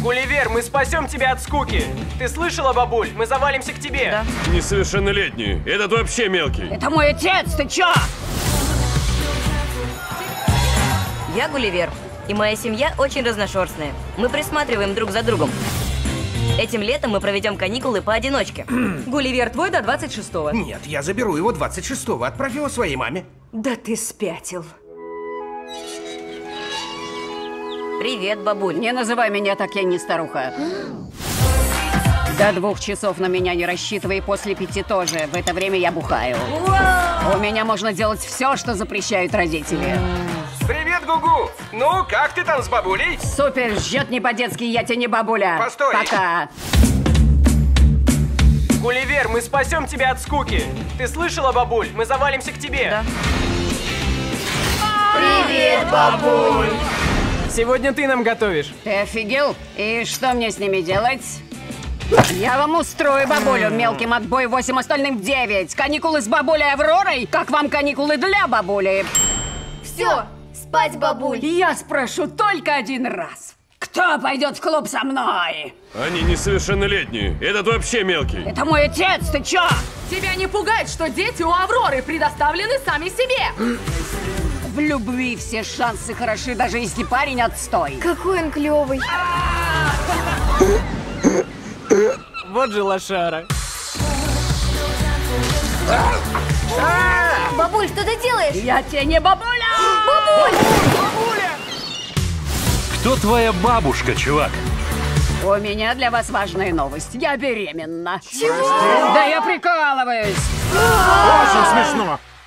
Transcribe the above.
Гулливер, мы спасем тебя от скуки. Ты слышала, бабуль? Мы завалимся к тебе. Да. Несовершеннолетний. Этот вообще мелкий. Это мой отец, ты чё? Я Гулливер, и моя семья очень разношерстная. Мы присматриваем друг за другом. Этим летом мы проведем каникулы поодиночке. Гулливер твой до 26-го. Нет, я заберу его 26-го, отправь его своей маме. Да ты спятил. Привет, бабуль. Не называй меня так, я не старуха. До 2 часов на меня не рассчитывай, после 5 тоже. В это время я бухаю. У меня можно делать все, что запрещают родители. Привет, Гугу. Ну, как ты там с бабулей? Супер, жжет не по-детски, я тебе не бабуля. Постой. Пока. Гулливер, мы спасем тебя от скуки. Ты слышала, бабуль? Мы завалимся к тебе. Да. Привет, бабуль. Сегодня ты нам готовишь. Ты офигел? И что мне с ними делать? Я вам устрою бабулю, мелким отбой 8, остальным 9. Каникулы с бабулей Авророй? Как вам каникулы для бабули? Все, спать, бабуль. Я спрошу только один раз. Кто пойдет в клуб со мной? Они несовершеннолетние. Этот вообще мелкий. Это мой отец, ты чё? Тебя не пугает, что дети у Авроры предоставлены сами себе? В любви все шансы хороши, даже если парень отстой. Какой он клевый. Вот же лошара. Бабуль, что ты делаешь? Я тебе не бабуля! Бабуль! Кто твоя бабушка, чувак? У меня для вас важная новость. Я беременна. Чего? Да я прикалываюсь. Очень смешно.